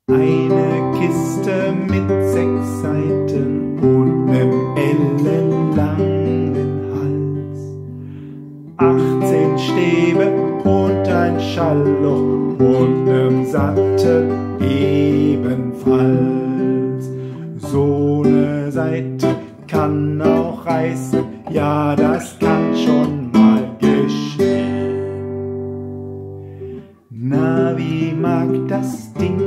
Eine Kiste mit 6 Seiten und 'nem ellenlangen Hals. 18 Stäbe und ein Schallloch und 'nem Sattel ebenfalls. So 'ne Seite kann auch reißen, ja, das kann schon mal geschehen. Na, wie mag das Ding